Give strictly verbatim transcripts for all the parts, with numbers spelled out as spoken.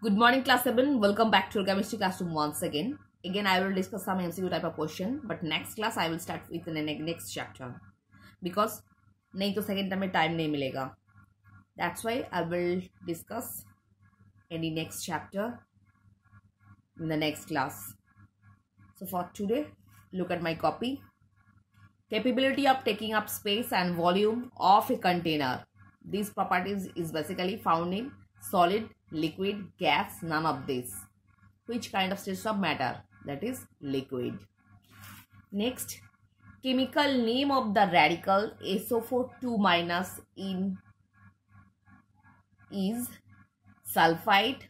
Good morning, class seven. Welcome back to your chemistry classroom once again. Again, I will discuss some M C Q type of question, but next class I will start with the next chapter because नहीं तो second term में time नहीं मिलेगा. That's why I will discuss any next chapter in the next class. So for today, look at my copy. Capability of taking up space and volume of a container. These properties is basically found in solid, liquid, gas, none of this. Which kind of states of matter? That is liquid. Next, chemical name of the radical S O four two minus in is sulfide,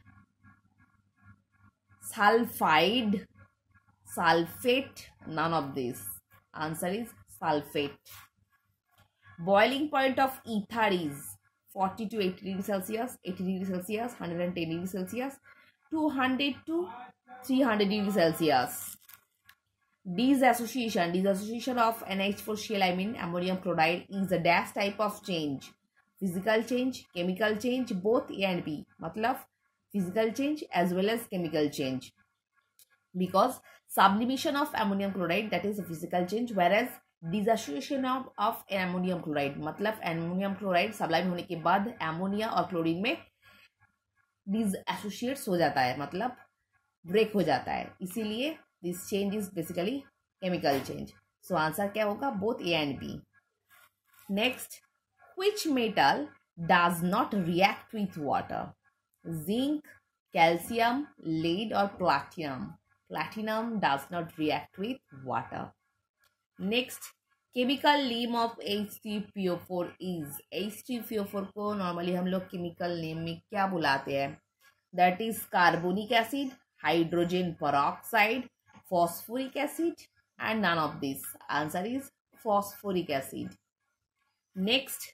sulfide, sulfate, none of this. Answer is sulfate. Boiling point of ether is forty to eighty degrees Celsius, eighty degrees Celsius, one hundred ten degrees Celsius, two hundred to three hundred degrees Celsius. Dissociation, dissociation of N H four Cl, I mean ammonium chloride, is a dash type of change. Physical change, chemical change, both A and B. मतलब physical change as well as chemical change. Because sublimation of ammonium chloride, that is a physical change, whereas dissociation of of ammonium chloride मतलब ammonium chloride sublime होने के बाद ammonia और chlorine में डिसएसोसिएट्स हो जाता है, मतलब ब्रेक हो जाता है. इसीलिए this change is basically chemical change. So answer क्या होगा? Both A and B. Next, which metal does not react with water? Zinc, calcium, lead और platinum. Platinum does not react with water. Next, chemical name of H three P O four is. H three P O four को normally हम लोग chemical name में क्या बुलाते हैं? That is carbonic acid, hydrogen peroxide, phosphoric acid and none of this. Answer is phosphoric acid. Next,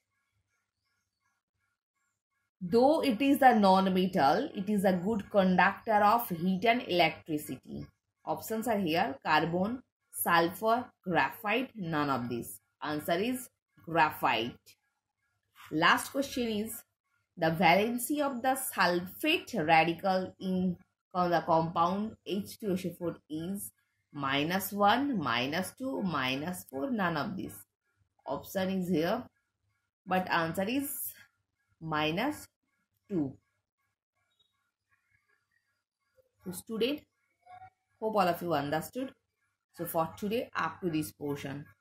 though it is a non-metal, it is a good conductor of heat and electricity. Options are here: carbon, sulfur, graphite, none of this. Answer is graphite. Last question is, the valency of the sulfate radical in the compound H two O four is minus one, minus two, minus four, none of this. Option is here, but answer is minus two. So student, hope all of you understood. So for today, up to this portion.